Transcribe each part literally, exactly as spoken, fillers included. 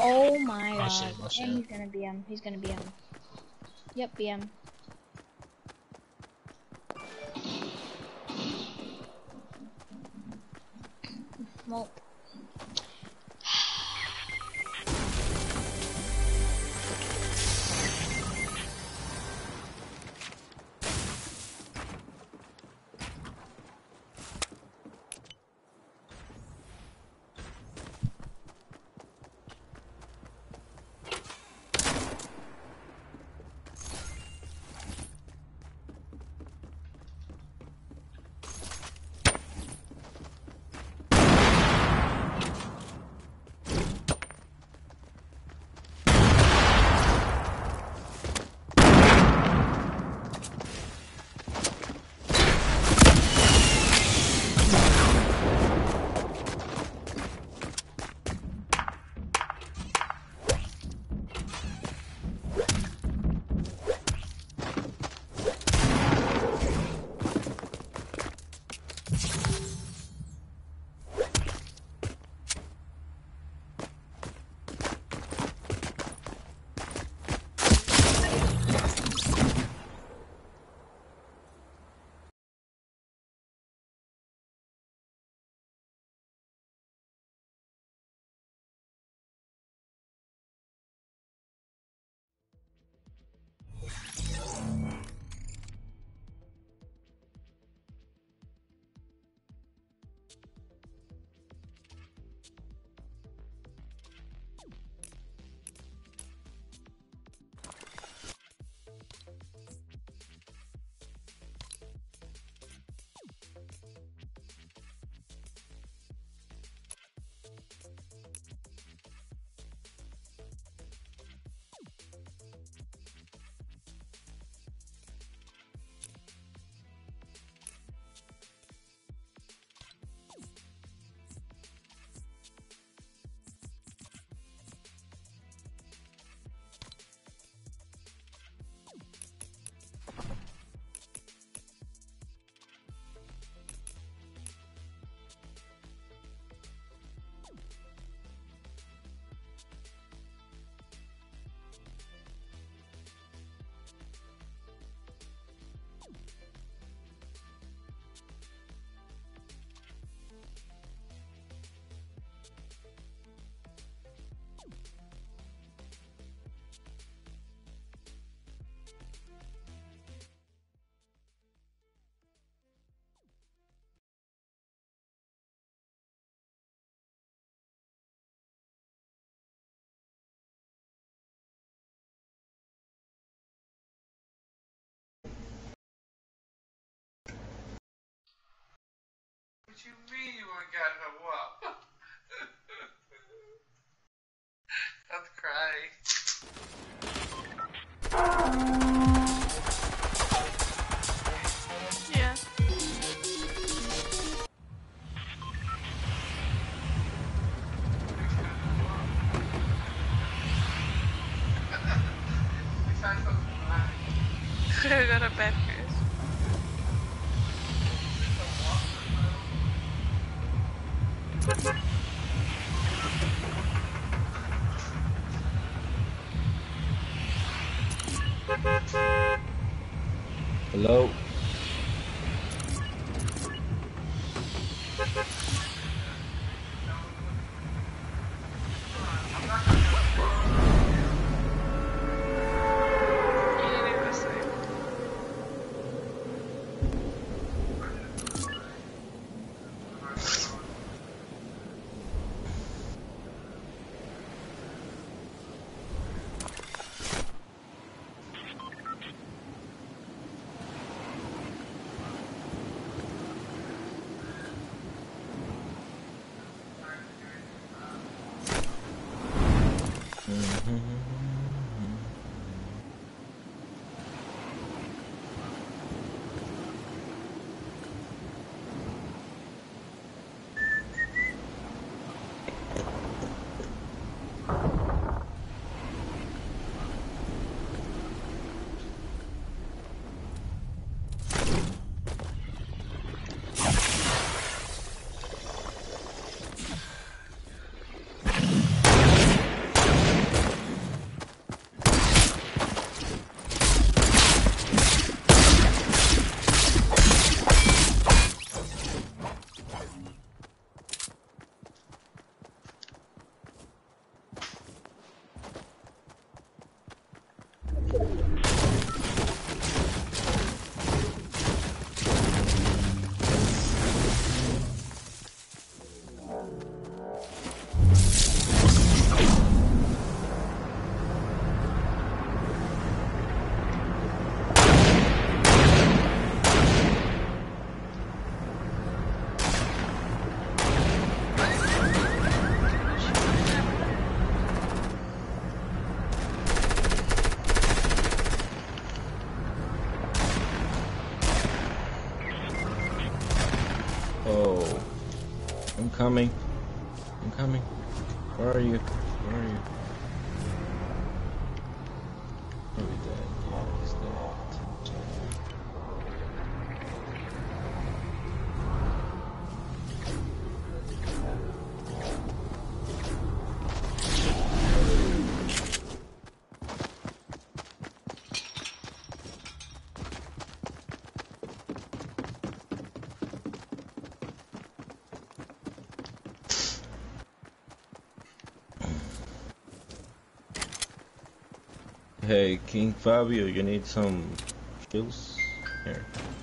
Oh my Oh god. shit, oh shit. And he's gonna B M. He's gonna B M. Yep, B M. Well. What you mean you ain't got no what? That's crazy. Yeah. I got a bad curse. Hello? coming. I'm coming. Where are you? Where are you? Are we dead? Yeah, he's dead. Hey, King Fabio, you need some kills? Here.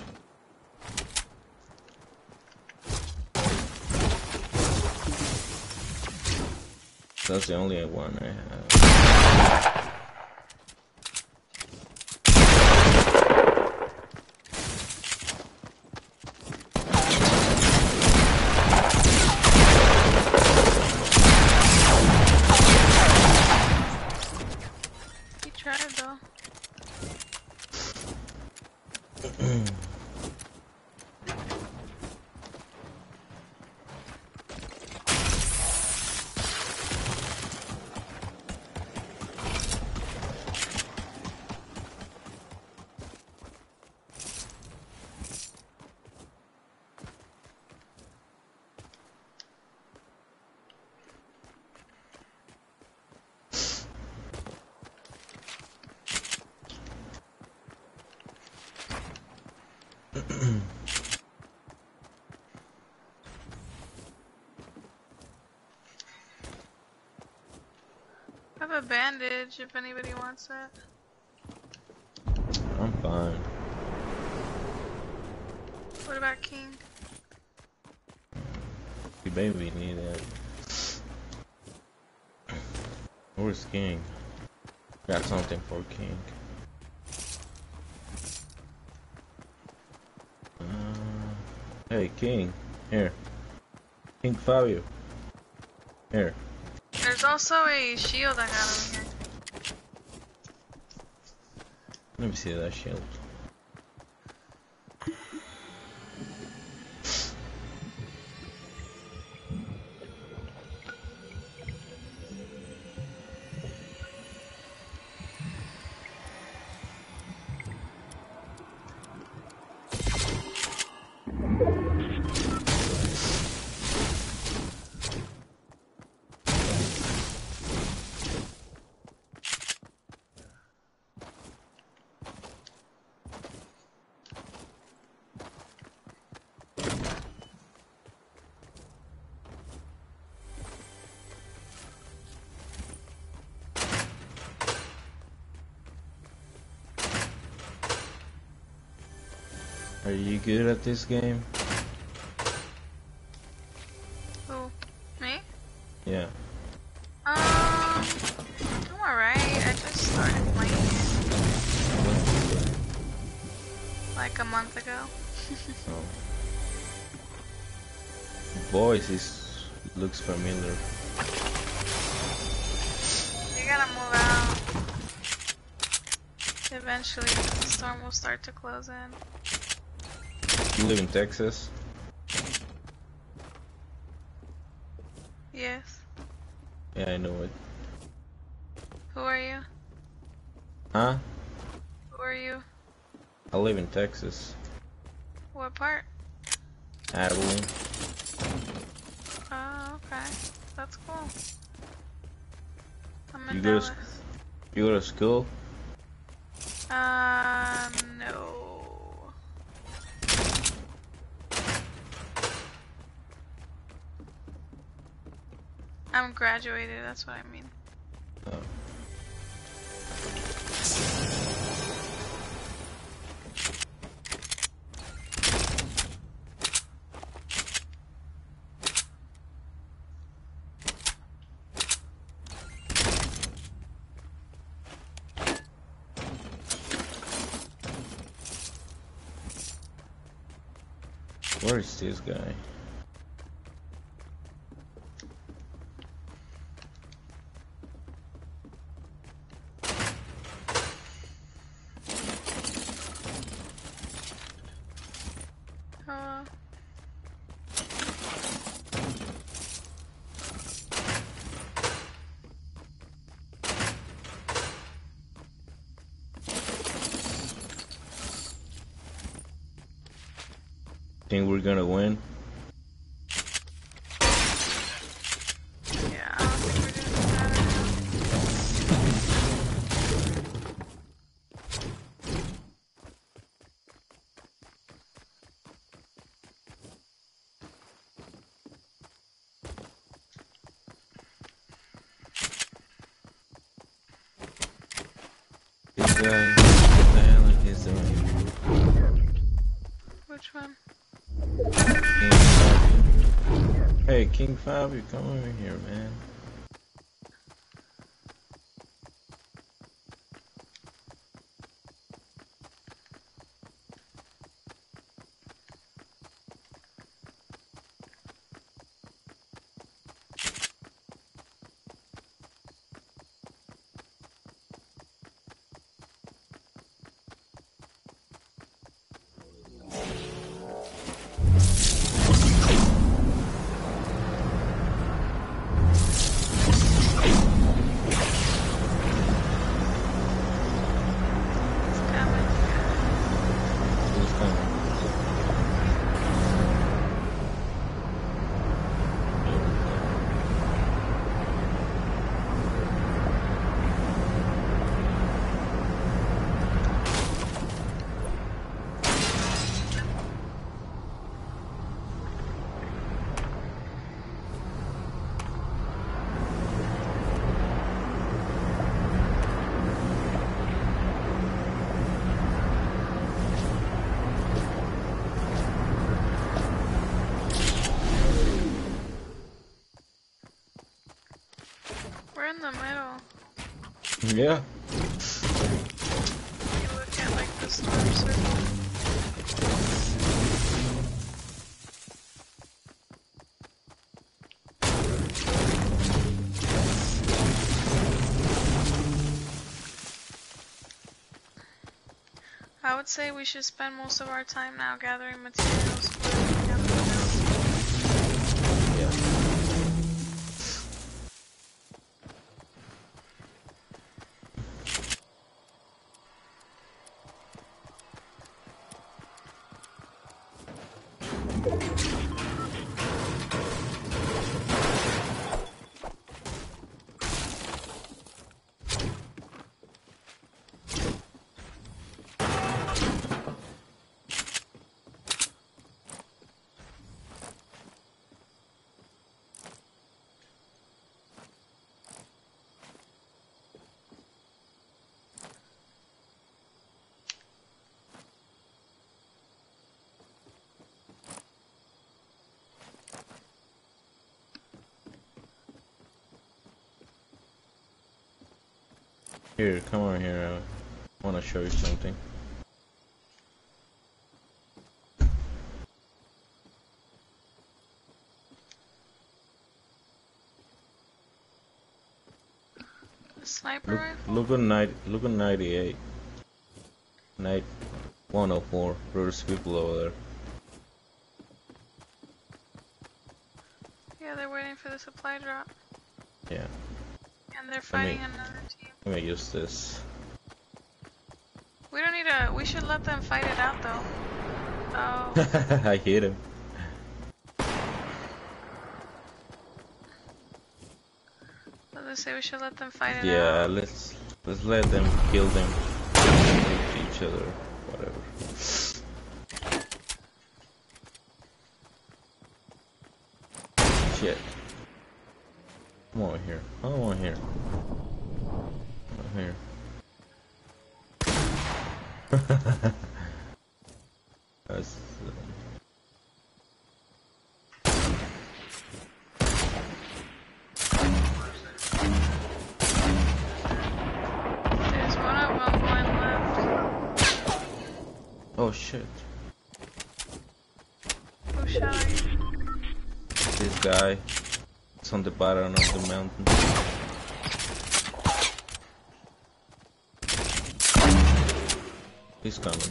That's the only one I have. I have a bandage if anybody wants it. I'm fine. What about King? You maybe need it. Where's King? Got something for King. Uh, hey, King. Here. King Fabio. Here. There's also a shield I got over here. Let me see that shield. Are you good at this game? Who? Me? Yeah. Um, I'm alright. I just started playing like a month ago. Oh. Voice is looks familiar. You gotta move out. Eventually, the storm will start to close in. You live in Texas? Yes. Yeah, I know it. Who are you? Huh? Who are you? I live in Texas. What part? Abilene. Oh, okay. That's cool. I'm in You go to Dallas. sc- you go to school? Uh, no. I'm graduated, that's what I mean. Oh. Where is this guy? Uh, Think we're gonna win? Yeah, I don't think we're doing better. This guy, what the hell is he doing? Which one? King Fabio. Hey, King Fabio, come over here, man. Who's coming? We're in the middle. Yeah. You look at like the storm circle. I would say we should spend most of our time now gathering materials for the build. Yeah. Here, come on here. I want to show you something. The sniper Look, rifle? look at ninety, look at ninety-eight. Night one oh four. There's people over there. Yeah, they're waiting for the supply drop. Yeah. And they're fighting me- another team. Let me use this. We don't need to. We should let them fight it out though. Oh. I hit him. What did I say? We should let them fight it Yeah, out. let's let's let them kill them, hit each other, whatever. Shit. Come on here. Come on here. Come on here. That's. Uh, There's one of them going left. oh shit. Who shot you? This guy. It's on the bottom of the mountain. He's coming.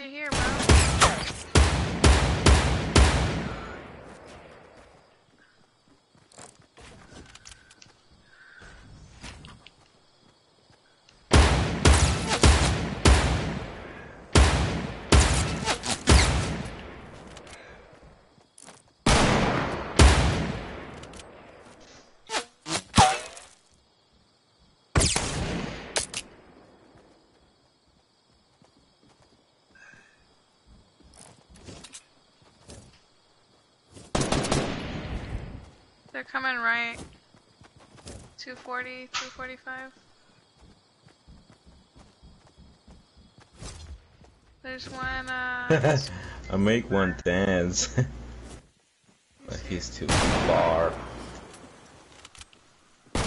Right here, bro. They're coming right. two forty, two forty-five. There's one, uh... I make one dance. But he's too far. I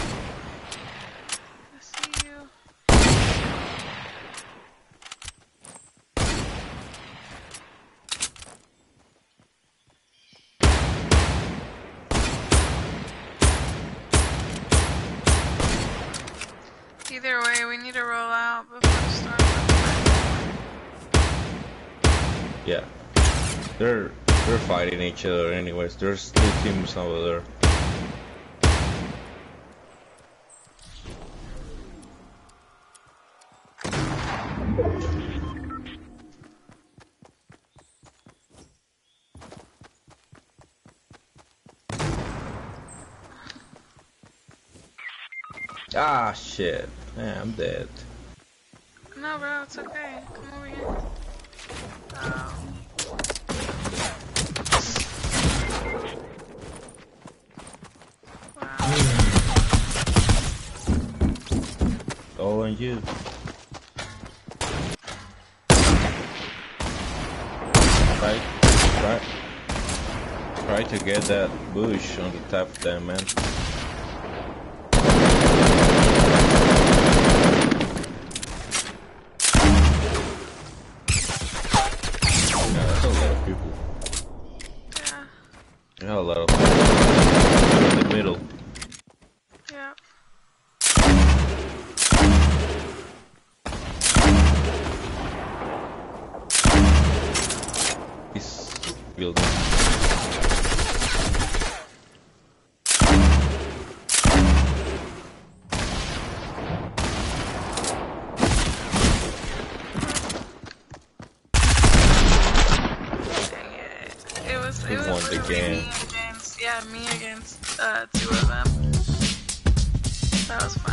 see you. Either way, we need to roll out before the storm comes. Yeah. They're they're fighting each other anyways. There's two teams over there. Ah shit. Man, I'm dead. No, bro, it's okay. Come over here. Oh. Wow. All on you. Try, try, try to get that bush on the top of them, man. Yeah, that's a lot of people. Yeah. Yeah, a lot of people in the middle. Yeah. He's building. Dang it. It was, He it was won the literally game. me against, yeah, me against, uh, two of them. That was fun.